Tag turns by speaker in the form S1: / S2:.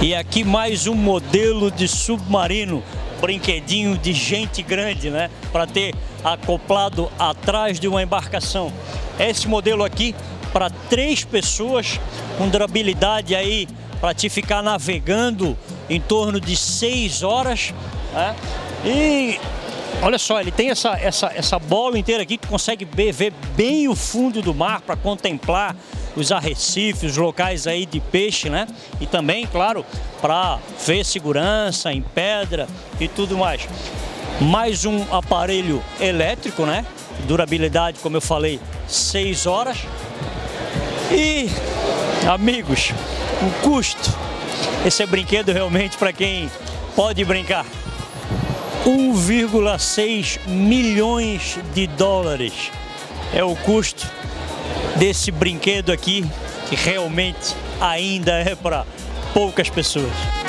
S1: E aqui mais um modelo de submarino, brinquedinho de gente grande, né? Para ter acoplado atrás de uma embarcação. Esse modelo aqui para 3 pessoas, com durabilidade aí para te ficar navegando em torno de 6 horas, né? E olha só, ele tem essa bola inteira aqui que consegue ver bem o fundo do mar para contemplar os arrecifes, os locais aí de peixe, né? E também, claro, para ver segurança em pedra e tudo mais. Mais um aparelho elétrico, né? Durabilidade, como eu falei, 6 horas. E, amigos, o custo. Esse é brinquedo realmente para quem pode brincar. 1,6 milhões de dólares é o custo desse brinquedo aqui, que realmente ainda é para poucas pessoas.